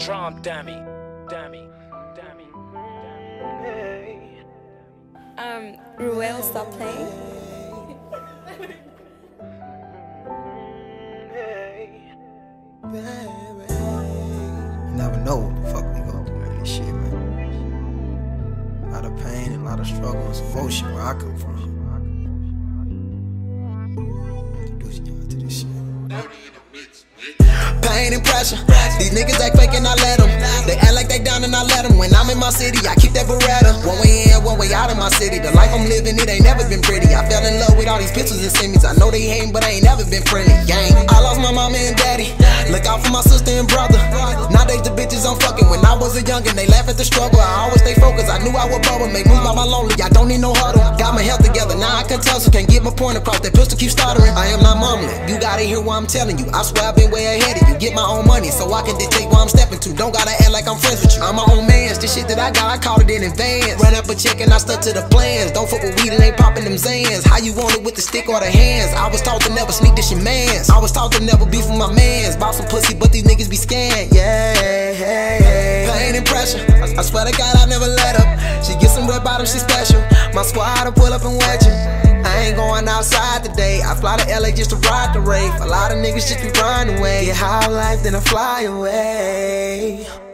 Drum dummy. Ruel, stop playing. You never know what the fuck we gon' do in this shit, man. A lot of pain and a lot of struggle and some motion where I come from. Introducing y'all to this shit. Pain and pressure. These niggas act fake and I let them. They act like they down and I let them. When I'm in my city, I keep that Beretta. One way in, one way out of my city. The life I'm living, it ain't never been pretty. I fell in love with all these pictures and semis. I know they hating, but I ain't never been friendly. Gang. I lost my mama and daddy. Look out for my sister and brother. Nowadays the bitches I'm fucking. When I was a youngin', they laugh at the struggle. I always stay focused. I knew I would bubble. Make moves by my lonely. I don't need no huddle. Got my health together. Now I can tussle. Can't get my point across. That pistol keeps stuttering. I am not mumbling. You gotta hear what I'm telling you. I swear I've been way ahead of you. Get my own money so I can dictate where I'm stepping to. Don't gotta act like I'm friends with you. I'm my own man. This shit that I got, I caught it in advance. Ran up a check and I stuck to the plans. Don't fuck with weed and ain't popping them Zans. How you want it with the stick or the hands? I was taught to never sneak this your mans. I was taught to never beef with my mans. Bought some pussy but these niggas be scanned. Yeah, pain and pressure. I swear to God I never let up. She get some red bottom, she special. My squad will pull up and wet you. I ain't going outside today. I fly to LA just to ride the rave. A lot of niggas just be running away. Get high life, then I fly away.